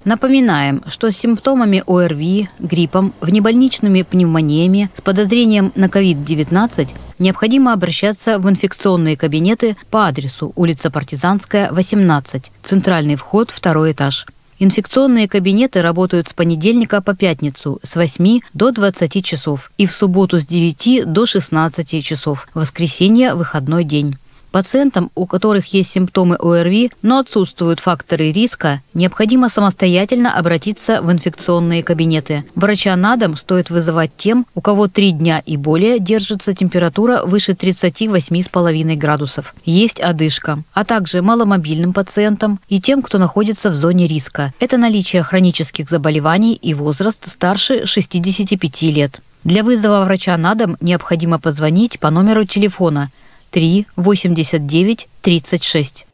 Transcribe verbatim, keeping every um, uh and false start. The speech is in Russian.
Напоминаем, что с симптомами ОРВИ, гриппом, внебольничными пневмониями, с подозрением на ковид девятнадцать необходимо обращаться в инфекционные кабинеты по адресу улица Партизанская, восемнадцать, центральный вход, второй этаж. Инфекционные кабинеты работают с понедельника по пятницу с восьми до двадцати часов и в субботу с девяти до шестнадцати часов, в воскресенье – выходной день. Пациентам, у которых есть симптомы ОРВИ, но отсутствуют факторы риска, необходимо самостоятельно обратиться в инфекционные кабинеты. Врача на дом стоит вызывать тем, у кого три дня и более держится температура выше тридцати восьми с половиной градусов, есть одышка, а также маломобильным пациентам и тем, кто находится в зоне риска. Это наличие хронических заболеваний и возраст старше шестидесяти пяти лет. Для вызова врача на дом необходимо позвонить по номеру телефона три восемьдесят девять тридцать шесть.